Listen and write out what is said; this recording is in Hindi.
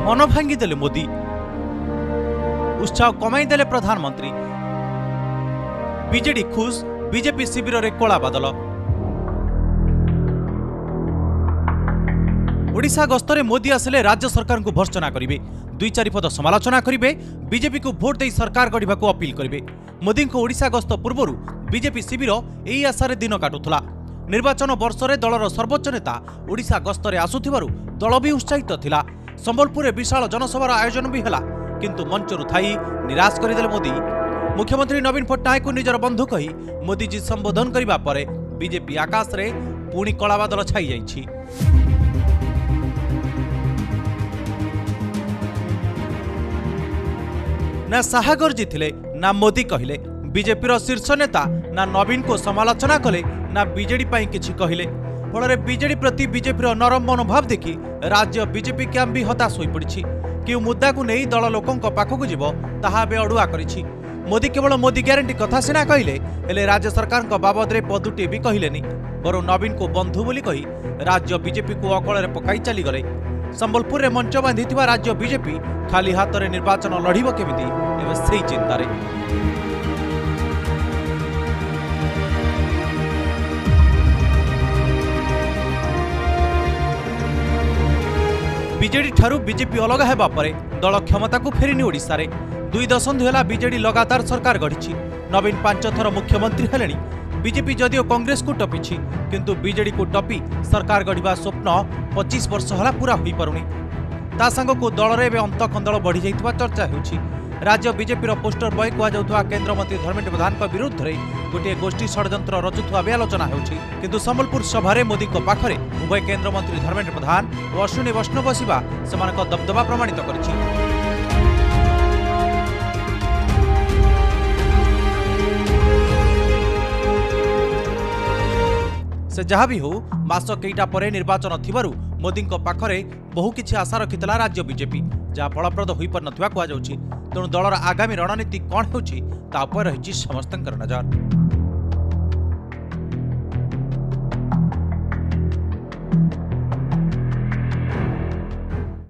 मन भांगीदेले मोदी, उत्साह कमाईदेले प्रधानमंत्री। बीजेडी खुश, बीजेपी शिविर में कला बादल। ओडिशा गस्तरे मोदी आसिले राज्य सरकार को भर्त्सना करेंगे, 2-4 पद समालोचना करेंगे, बीजेपी को भोट दे सरकार गढ़ा को अपील करेंगे। मोदी को ओडिशा गस्त पूर्व बीजेपी शिविर यही आशारे दिन काटुला। निर्वाचन वर्षरे दलर सर्वोच्च नेता ओडिशा गस्तरे आसुथिबारु दल भी उत्साहित थिला। संबलपुर में विशाल जनसभार आयोजन भी हैला, किंतु मंचरु थाई निराश करदेले मोदी। मुख्यमंत्री नवीन पट्टनायक को निजर बंधु कही मोदीजी संबोधन करबा परे बीजेपी आकाश रे पुणी कला बादल छाई जाइछि। ना साहा गर्जिथिले ना मोदी कहले, बीजेपी शीर्ष नेता ना नवीन को समालोचना कले ना बीजेडी पाई किछि कहले। फल बीजेडी प्रति बीजेपी नरम मनोभाव देखि राज्य बीजेपी कैंप भी हताश हो पड़ी। क्यों मुद्दा को नहीं दल लोकों पाखक जीव ताहा बे अड़ुआ करिछि। मोदी केवल मोदी ग्यारंटी कथा सिना कहले, हेले राज्य सरकार बाबद रे पदुटे भी कहलेनी। बरु नवीन को बंधु बोली कही राज्य बीजेपी को अकल पकाई चली गले। संबलपुर में मंच बांधी राज्य बीजेपी खाली हाथ में निर्वाचन लड़ब केमिति एवं से चिंतार। बीजेडी ठारू बीजेपी अलग हेबा परे दल क्षमता को फेरिनी। ओडिशा रे 2 दशंधि होला बीजेडी लगातार सरकार गढ़ी। नवीन 5 थर मुख्यमंत्री हेलेनी। बीजेपी जदिओ कांग्रेस को टपिछि, किंतु बीजेडी को टपी सरकार गढ़ा स्वप्न 25 वर्ष होला पूरा होई पारुनी। ता संग को दल रे एबे अंतकंदल बढ़ी जाइतबा चर्चा हेउछि। राज्य बीजेपी पोस्टर बॉय कह जाउथवा केंद्र मंत्री धर्मेंद्र प्रधान विरुद्ध रे गोटे गोष्ठी षड्यंत्र रचुथवा बे आलोचना हेउछि। किंतु संबलपुर सभारे मोदी को पाखरे उभय केंद्र मंत्री धर्मेंद्र प्रधान और अश्विनी वैष्णव बसिबा सेमानक दबदबा प्रमाणित करिछि। से जहाँ भी हो मास कईटा परे निर्वाचन थिबारु मोदी पाखरे बहु किछि आशा रखितला राज्य बीजेपी, जहाँ फलप्रद होई पर नथिबा कुआ जाउछि। तेणु दलर आगामी रणनीति कौन होउछि ता उपर रहिछि समस्तंकर नजर।